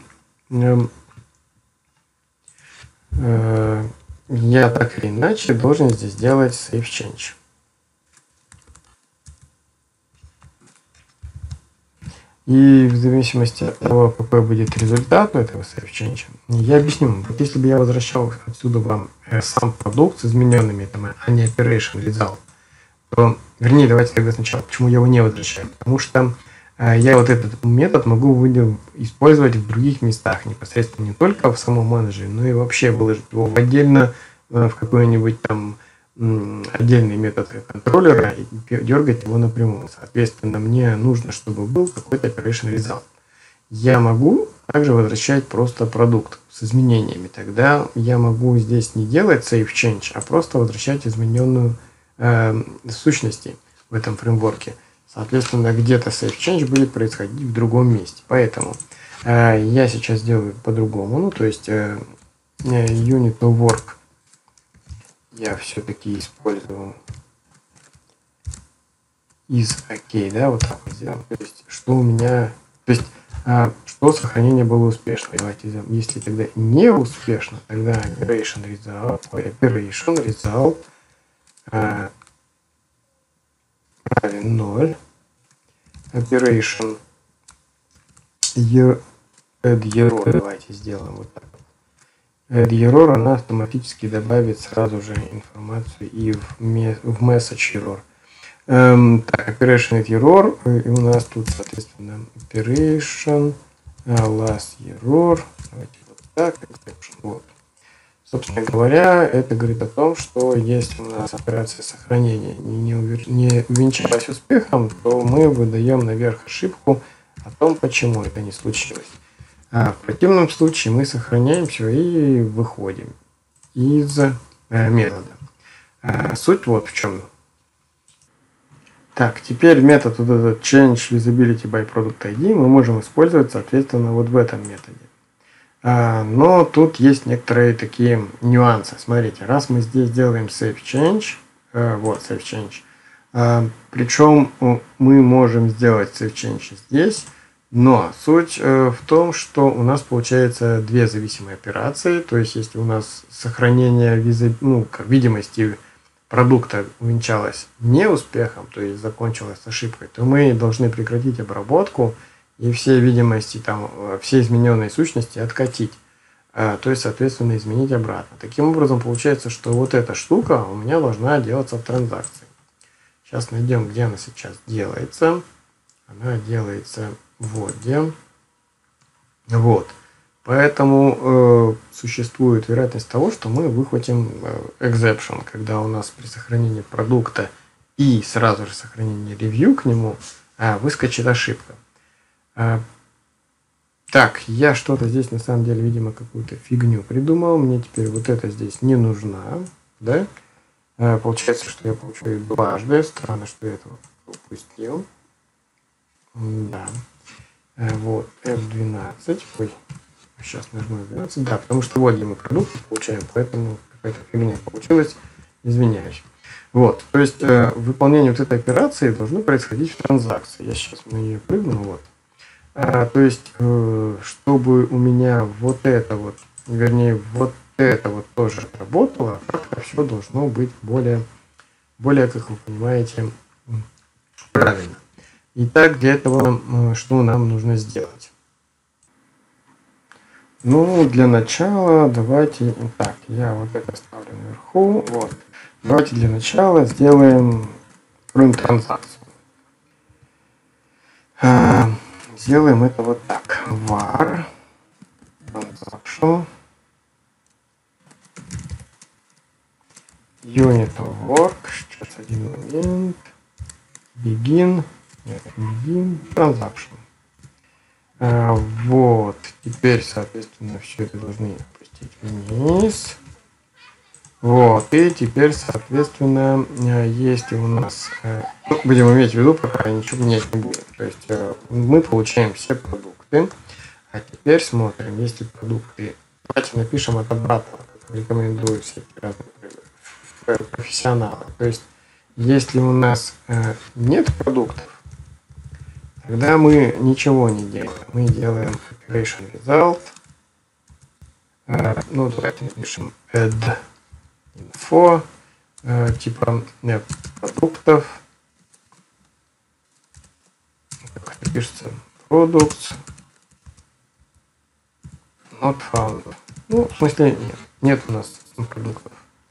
Speaker 1: я так или иначе должен здесь сделать save change. И в зависимости от того, какой будет результат у этого save change, я объясню. Вот если бы я возвращал отсюда вам сам продукт с измененными, а не operation result, то, вернее, давайте тогда сначала, почему я его не возвращаю. Потому что я вот этот метод могу использовать в других местах, непосредственно не только в самом менеджере, но и вообще выложить его отдельно в какой-нибудь там отдельный метод контроллера и дергать его напрямую. Соответственно, мне нужно, чтобы был какой-то operation result. Я могу также возвращать просто продукт с изменениями. Тогда я могу здесь не делать save change, а просто возвращать измененную сущности в этом фреймворке. Соответственно, где-то save change будет происходить в другом месте. Поэтому я сейчас делаю по-другому. Ну, то есть unit of work я все-таки использую из OK, да, вот так вот сделаем. То есть, что у меня, то есть, что сохранение было успешно. Давайте сделаем. Если тогда не успешно, тогда operation result равен 0. Operation add error давайте сделаем вот так. Add error, она автоматически добавит сразу же информацию и в message error. Так, operation add error, и у нас тут, соответственно, operation last error. Давайте вот так, exception. Вот. Собственно говоря, это говорит о том, что если у нас операция сохранения не увенчалась успехом, то мы выдаем наверх ошибку о том, почему это не случилось. В противном случае мы сохраняем все и выходим из метода. Суть вот в чем. Так, теперь метод вот этот change visibility by product ID мы можем использовать, соответственно, вот в этом методе. Но тут есть некоторые такие нюансы. Смотрите, раз мы здесь делаем save change, вот save change, причем мы можем сделать save change здесь, но суть в том, что у нас получается две зависимые операции. То есть, если у нас сохранение видимости продукта увенчалось неуспехом, то есть закончилось ошибкой, то мы должны прекратить обработку и все видимости, все измененные сущности откатить. То есть, соответственно, изменить обратно. Таким образом, получается, что вот эта штука у меня должна делаться в транзакции. Сейчас найдем, где она сейчас делается. Она делается вот где. Вот. Поэтому существует вероятность того, что мы выхватим exception, когда у нас при сохранении продукта и сразу же сохранении ревью к нему выскочит ошибка. Так, я что-то здесь на самом деле, видимо, какую-то фигню придумал. Мне теперь вот это здесь не нужна. Да? Получается, что я получаю дважды. Странно, что я этого упустил. Да. Вот, F12. Ой, сейчас нажму F12. Да, потому что вот где мы продукты получаем, поэтому какая-то фигня получилась. Извиняюсь. Вот, то есть выполнение вот этой операции должно происходить в транзакции. Я сейчас на нее прыгну. Вот. То есть, чтобы у меня вот это вот, вернее, вот это вот тоже работало, как-то все должно быть более, как вы понимаете, правильно. Итак, для этого что нам нужно сделать? Ну, для начала давайте, так, я вот это ставлю наверху, вот. Давайте для начала сделаем транзакцию. Сделаем это вот так. var transaction unit of work. Сейчас один момент. Begin. Нет, begin transaction. Вот, теперь, соответственно, все это должны опустить вниз. Вот, и теперь, соответственно, если у нас, будем иметь в виду, пока ничего менять не будем. То есть мы получаем все продукты, а теперь смотрим, если продукты, давайте напишем от обратного, как рекомендую всякие разные профессионалы. То есть, если у нас нет продуктов, тогда мы ничего не делаем. Мы делаем operation result. Ну, давайте напишем add info, типа продуктов. Как это пишется? Products not found. Ну, в смысле, нет у нас продуктов.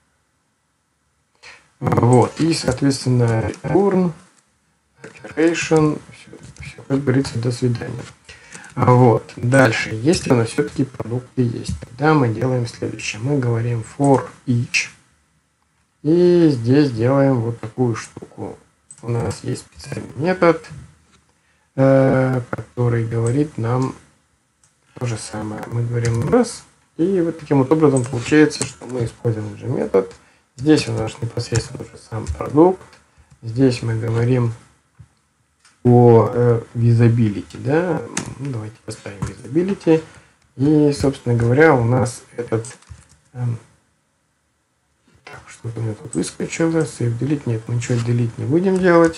Speaker 1: Вот. И, соответственно, return, operation, все, как говорится, до свидания. Вот. Дальше, если у нас все-таки продукты есть, тогда мы делаем следующее. Мы говорим for each. И здесь делаем вот такую штуку. У нас есть специальный метод, который говорит нам то же самое. Мы говорим раз. И вот таким вот образом получается, что мы используем уже метод. Здесь у нас непосредственно уже сам продукт. Здесь мы говорим о visibility, да, ну, давайте поставим visibility, и, собственно говоря, у нас этот, так, что-то у меня тут выскочило, save delete, нет, мы ничего delete не будем делать,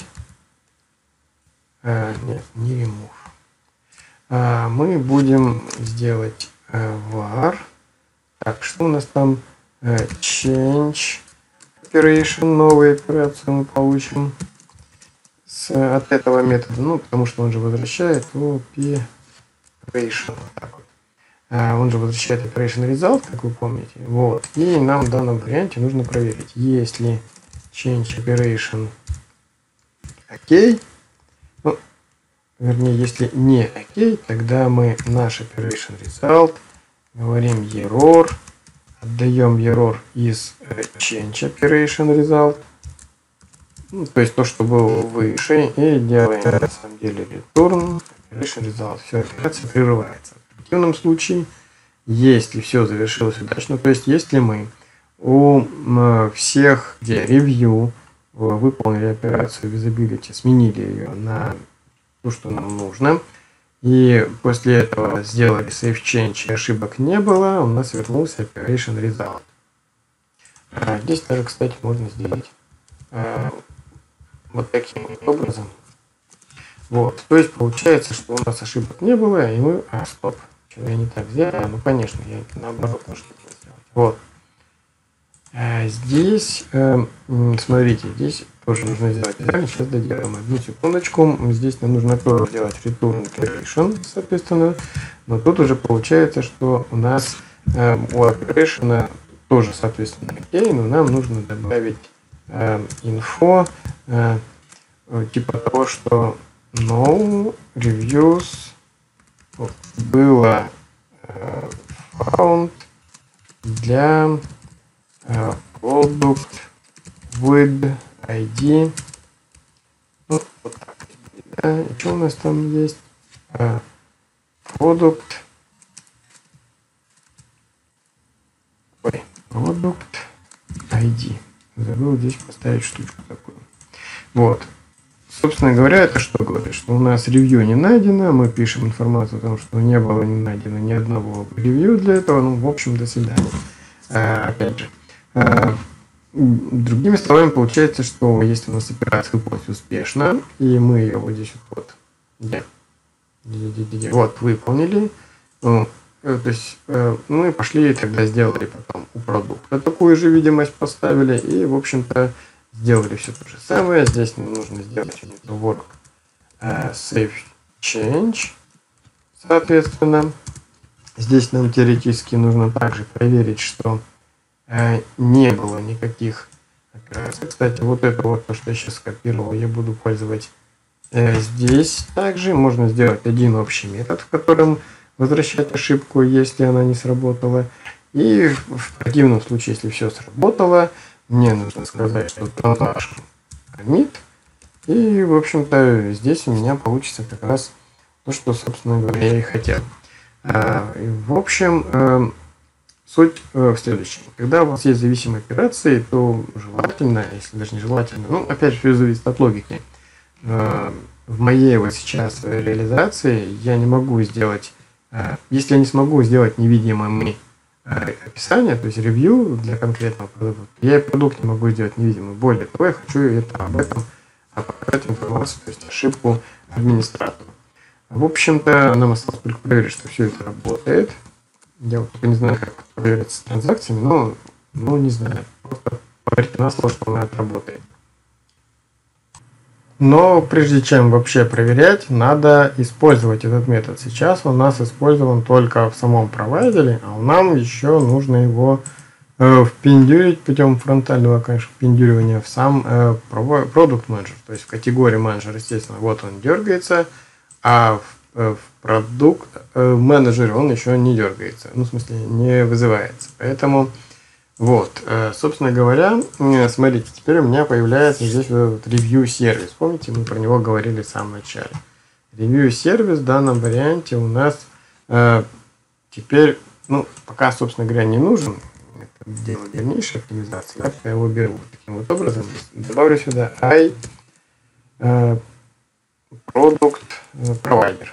Speaker 1: нет, не remove, мы будем сделать var, так, что у нас там, change operation, новую операцию мы получим от этого метода, ну, потому что он же возвращает operation. Так вот. Он же возвращает operation result, как вы помните. Вот. И нам в данном варианте нужно проверить, если change operation OK, ну, вернее, если не OK, тогда мы наш operation result говорим error, отдаем error из change operation result. Ну, то есть то, что было выше, и делаем на самом деле return, operation result. Все, операция прерывается. В противном случае, если все завершилось удачно, то есть если мы у всех, где review, выполнили операцию visibility, сменили ее на то, что нам нужно, и после этого сделали save change, и ошибок не было, у нас вернулся operation result. Здесь даже, кстати, можно сделать вот таким вот образом. Вот. То есть получается, что у нас ошибок не было, и мы... стоп. Что я не так сделал? Ну, конечно, я это наоборот должен сделать. Вот. Здесь, смотрите, здесь тоже нужно сделать. Сейчас доделаем. Одну секундочку. Здесь нам нужно тоже сделать return operation, соответственно. Но тут уже получается, что у нас у operation тоже, соответственно, окей, но нам нужно добавить info, типа того, что no reviews было found для product with ID. Ну, вот так. Да, и что у нас там есть? Product ID. Забыл здесь поставить штучку такую. Вот. Собственно говоря, это что говорит? Что у нас ревью не найдено, мы пишем информацию о том, что не было не найдено ни одного ревью для этого, ну, в общем, до свидания. Опять же. Другими словами, получается, что если у нас операция выполнилась успешно, и мы ее вот здесь вот, вот выполнили, ну, то есть мы пошли и тогда сделали потом у продукта такую же видимость поставили, и, в общем-то, сделали все то же самое. Здесь нам нужно сделать work save change, соответственно. Здесь нам теоретически нужно также проверить, что не было никаких операций. Кстати, вот это вот то, что я сейчас скопировал, я буду пользоваться здесь. Также можно сделать один общий метод, в котором возвращать ошибку, если она не сработала. И в противном случае, если все сработало, мне нужно сказать, что transaction commit, И, в общем-то, здесь у меня получится как раз то, что, собственно говоря, я и хотел. В общем, суть в следующем. Когда у вас есть зависимые операции, то желательно, если даже не желательно, ну, опять же, все зависит от логики. В моей вот сейчас реализации я не могу сделать, если я не смогу сделать невидимым описание, то есть ревью для конкретного продукта, я и продукт не могу сделать невидимым. Более того, я хочу об этом показать информацию, то есть ошибку администратору. В общем-то, нам осталось только проверить, что все это работает. Я вот не знаю, как проверить с транзакциями, но не знаю. Просто поверьте на слово, что она отработает. Но прежде чем вообще проверять, надо использовать этот метод. Сейчас он у нас использован только в самом провайдере, а нам еще нужно его впендюрить путем фронтального, конечно, впендюривания в сам продукт менеджер. То есть в категории менеджер, естественно, вот он дергается, а в продукт менеджере он еще не дергается, ну, в смысле, не вызывается. Поэтому вот, собственно говоря, смотрите, теперь у меня появляется здесь вот review сервис. Помните, мы про него говорили в самом начале. Review сервис в данном варианте у нас теперь, ну, пока, собственно говоря, не нужен. Это дело дальнейшей оптимизации. Я его беру таким вот образом. Добавлю сюда product provider.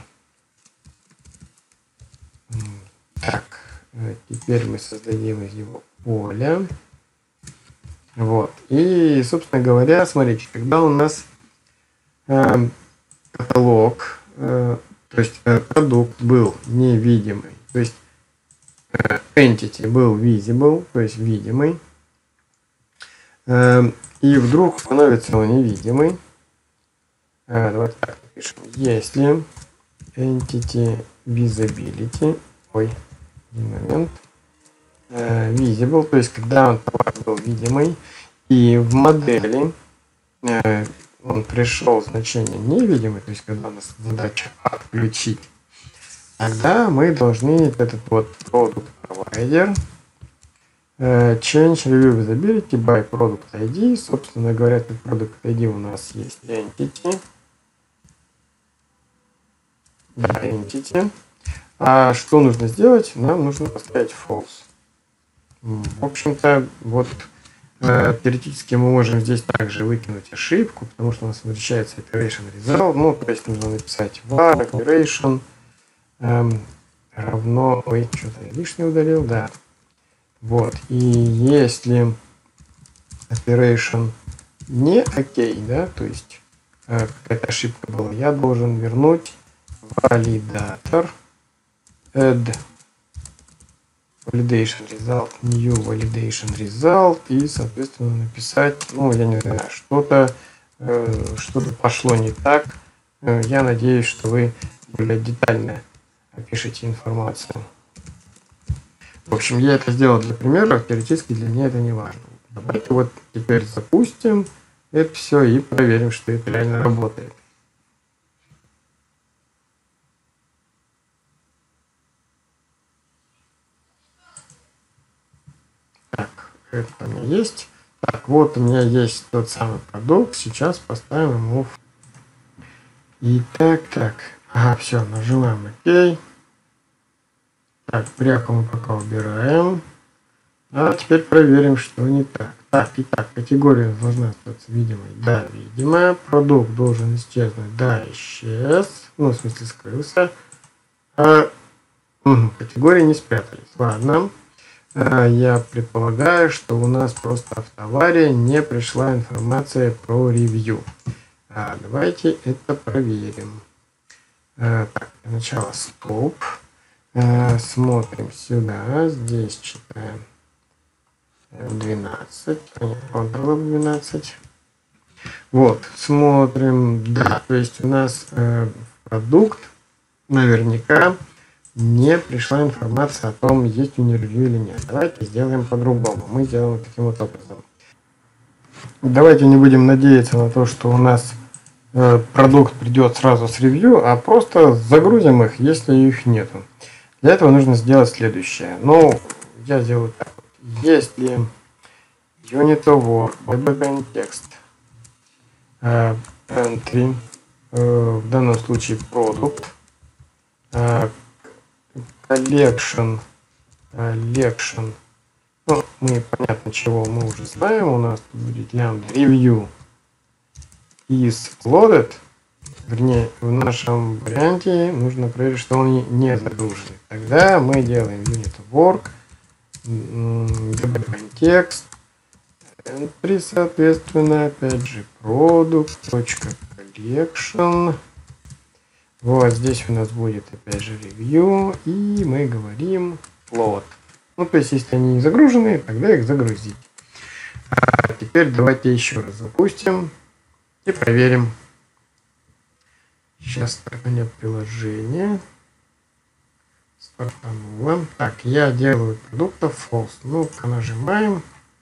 Speaker 1: Так, теперь мы создадим из него поле. Вот. И, собственно говоря, смотрите, когда у нас каталог, то есть продукт был невидимый, то есть entity был visible, то есть видимый, и вдруг становится он невидимый. Давайте так пишем. Если entity visibility, один момент, visible, то есть когда он был видимый, и в модели он пришел значение невидимый, то есть когда у нас задача отключить, тогда мы должны этот вот product provider change review visibility by product ID. Собственно говоря, этот product ID у нас есть entity. Да, entity. А что нужно сделать? Нам нужно поставить false. В общем-то, вот теоретически мы можем здесь также выкинуть ошибку, потому что у нас возвращается operation result. Ну, то есть нужно написать var operation равно... Ой, что-то я лишнее удалил, да. Вот. И если operation не окей, да, то есть какая-то ошибка была, я должен вернуть валидатор add validation result, new validation result, и, соответственно, написать, ну, я не знаю, что-то пошло не так. Я надеюсь, что вы более детально опишите информацию. В общем, я это сделал для примера, теоретически для меня это не важно. Давайте вот теперь запустим это все и проверим, что это реально работает. Так, это у меня есть. Так, вот у меня есть тот самый продукт. Сейчас поставим ему. Так. Ага, все, нажимаем ОК. Так, пряку мы пока убираем. А теперь проверим, что не так. Итак, категория должна остаться видимой. Да, видимая. Продукт должен исчезнуть. Да, исчез. Ну, в смысле, скрылся. Категории не спрятались. Ладно. Я предполагаю, что у нас просто в товаре не пришла информация про ревью. Давайте это проверим. Так, для начала стоп. Смотрим сюда. Здесь читаем 12. Ctrl 12. Вот, смотрим. Да, то есть у нас продукт наверняка не пришла информация о том, есть у него ревью или нет. Давайте сделаем по-другому. Мы сделаем таким вот образом. Давайте не будем надеяться на то, что у нас продукт придет сразу с ревью, а просто загрузим их, если их нету. Для этого нужно сделать следующее. Ну, я сделаю так. Если unit of work, context entry, в данном случае product, collection, ну, мы, понятно, чего мы уже знаем, у нас тут будет lambda review is loaded, вернее, в нашем варианте нужно проверить, что он не загружен. Тогда мы делаем unit work, context, entry, соответственно, опять же, product.collection. Вот здесь у нас будет, опять же, review, и мы говорим load. Ну, то есть, если они не загружены, тогда их загрузить. А теперь давайте еще раз запустим и проверим. Сейчас стартанет приложение. Стартануло. Так, я делаю продуктов false. Ну-ка, нажимаем.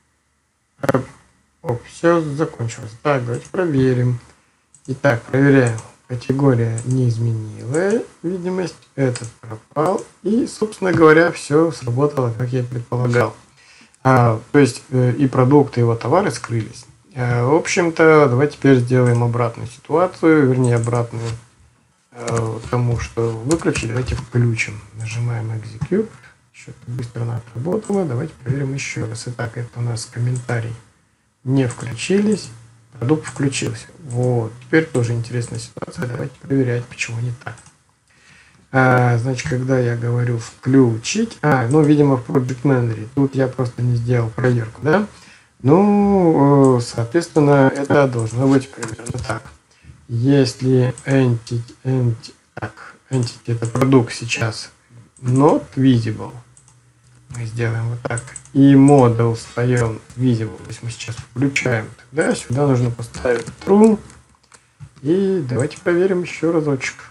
Speaker 1: О, все закончилось. Так, давайте проверим. Итак, проверяем. Категория не изменила видимость. Этот пропал. И, собственно говоря, все сработало, как я предполагал. То есть и продукты, и его товары скрылись. В общем-то, давайте теперь сделаем обратную ситуацию, вернее обратную тому, что выключили. Давайте включим. Нажимаем Execute. Что-то быстро она отработала. Давайте проверим еще раз. Итак, это у нас комментарий. Не включились. Продукт включился. Вот. Теперь тоже интересная ситуация. Давайте проверять, почему не так. Значит, когда я говорю включить, ну, видимо, в Project Manager, тут я просто не сделал проверку, да? Ну, соответственно, это должно быть примерно так. Если entity это продукт сейчас not visible, мы сделаем вот так, и model встаем visible, то есть мы сейчас включаем, тогда сюда нужно поставить true, и давайте проверим еще разочек.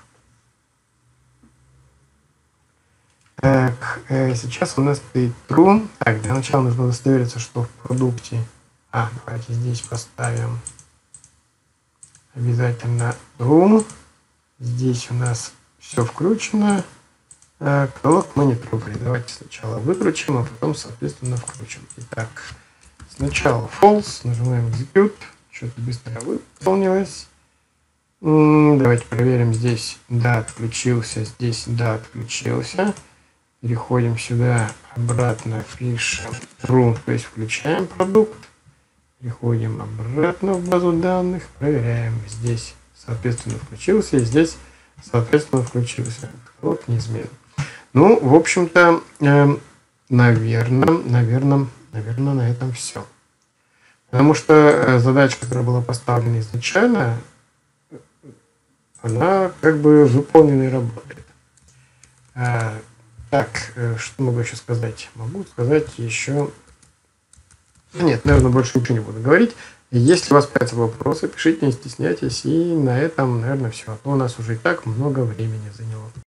Speaker 1: Так, сейчас у нас стоит true. Так, для начала нужно удостовериться, что в продукте... давайте здесь поставим обязательно true. Здесь у нас все включено. Каталог мы не трогали. Давайте сначала выключим, а потом, соответственно, включим. Итак, сначала false, нажимаем execute. Что-то быстро выполнилось. Давайте проверим здесь. Да, отключился. Здесь да, отключился. Переходим сюда, обратно пишем true, то есть включаем продукт. Переходим обратно в базу данных, проверяем. Здесь, соответственно, включился, и здесь, соответственно, включился. Вот неизменно. Ну, в общем-то, наверное, на этом все. Потому что задача, которая была поставлена изначально, она как бы выполнена и работает. Так, что могу еще сказать? Могу сказать еще... Нет, наверное, больше ничего не буду говорить. Если у вас появятся вопросы, пишите, не стесняйтесь. И на этом, наверное, все. А то у нас уже и так много времени заняло.